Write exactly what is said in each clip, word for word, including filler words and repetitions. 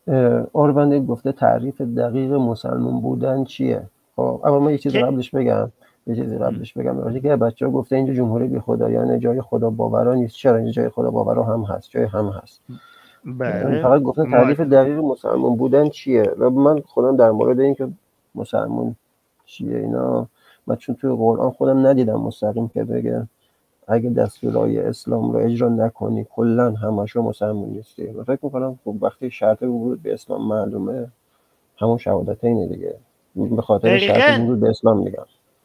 آرون گفته تعریف دقیق مسلمان بودن چیه؟ خب اما من یه چیز قبلش بگم یه چیزی قبلش بگم راجع که بچه‌ها گفته اینجا جمهوری بی خدایانه، جای خدا باورا نیست. چرا اینجا جای خدا باورا هم هست، جای هم هست. بله فقط گفته تعریف دقیق مسلمان بودن چیه و من خودم در مورد این که مسلمان چیه اینا، من چون توی قرآن خودم ندیدم مستقیم که بگه اگه دستورای اسلام رو اجرا نکنی کلا همشو مسلمان نیستی. و فکر میکنم خب وقتی شرط ورود به اسلام معلومه همون شهادتینه دیگه، به خاطر شرط ورود به اسلام میگم.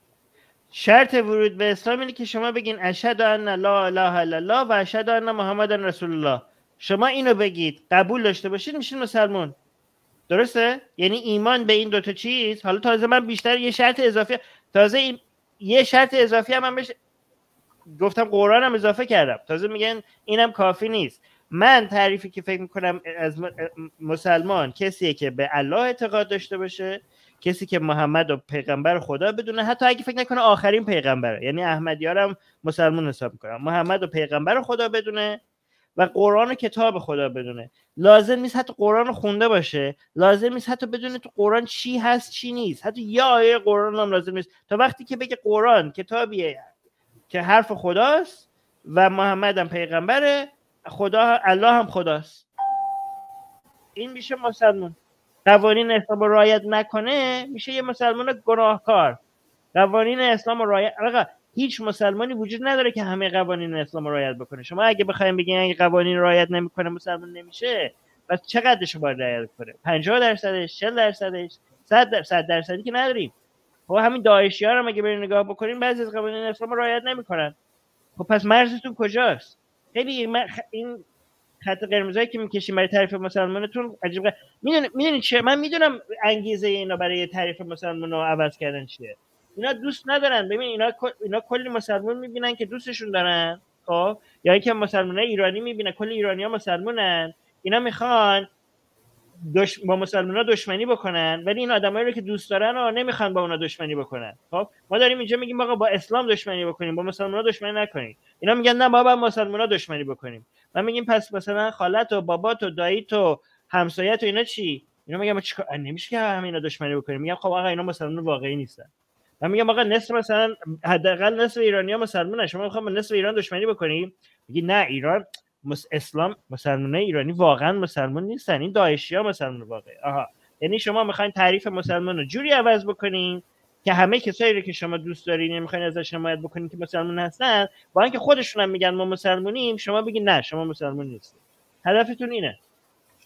شرط ورود به اسلام اینه که شما بگین اشهد ان لا اله الا الله و اشهد ان محمد رسول الله. شما اینو بگید قبول داشته باشید میشین مسلمان. درسته؟ یعنی ایمان به این دوتا چیز. حالا تازه من بیشتر یه شرط اضافی تازه این... یه شرط اضافی هم, هم بشه گفتم قرآن هم اضافه کردم. تازه میگن اینم کافی نیست. من تعریفی که فکر میکنم از مسلمان کسیه که به الله اعتقاد داشته باشه، کسی که محمد و پیغمبر خدا بدونه، حتی اگه فکر نکنه آخرین پیغمبره، یعنی احمدیارم مسلمان حساب میکنم، محمد و پیغمبر خدا بدونه و قرآن و کتاب خدا بدونه. لازم نیست حتی قرآن خونده باشه، لازم نیست حتی بدونه تو قرآن چی هست چی نیست، حتی یه آیه قرآن هم لازم نیست، تا وقتی که بگه قرآن کتابیه که حرف خداست و محمد هم پیغمبره، خدا الله هم خداست، این میشه مسلمان. قوانین اسلام رو رعایت نکنه میشه یه مسلمان گناهکار. قوانین اسلام رو رعایت آقا هیچ مسلمانی وجود نداره که همه قوانین اسلام رو رعایت بکنه. شما اگه بخواید بگین اگه قوانین رو رعایت نمیکنه مسلمان نمیشه، پس چقدرش باید رعایت کنه؟ پنجاه درصدش، چهل درصدش، صد درصدی که نداریم. خب همین داعشی‌ها رو اگه برین نگاه بکنین بعضی از قوانین اسلام رو رعایت نمیکنن. خب پس مرزتون کجاست؟ خیلی این خط قرمزایی که میکشیم برای تعریف مسلمانتون عجیبه. میدونی میدونی چیه؟ من میدونم انگیزه اینا برای تعریف مسلمان رو عوض کردن چیه. اینا دوست ندارن. ببین اینا اینا کلی مسلمان میبینن که دوستشون دارن، خب یا اینکه مسلمانای ایرانی میبینن کلی ایرانی‌ها مسلمانن، اینا میخوان دش... با مسلمان‌ها دشمنی بکنن، ولی این آدمایی رو که دوست دارن رو نمیخوان با اونا دشمنی بکنن. خب ما داریم اینجا میگیم آقا با اسلام دشمنی بکنیم، با مسلمان‌ها دشمنی نکنیم. اینا میگن نه ما با مسلمان‌ها دشمنی بکنیم. ما میگیم پس مثلا خالت و بابات و داییت و همسایت و اینا چی؟ اینا میگن ما چیکار نمیشه که همینا دشمنی بکنیم. میگم خب آقا اینا مسلمان واقعی نیستن. من میگم آقا نصف مثلا حداقل نصف ایرانی‌ها مسلمانن، شما میخوام با نصف ایران دشمنی بکنیم؟ میگی نه ایران مس... اسلام مسلمانای ایرانی واقعا مسلمان نیستن، این داعشی‌ها مسلمان واقعی. آها یعنی شما میخواین تعریف مسلمان رو جوری عوض بکنین که همه کسایی رو که شما دوست دارین میخواین ازش حمایت بکنین که مسلمان هستن، با اینکه خودشون هم میگن ما مسلمانیم، شما بگین نه شما مسلمان نیستید. هدفتون اینه.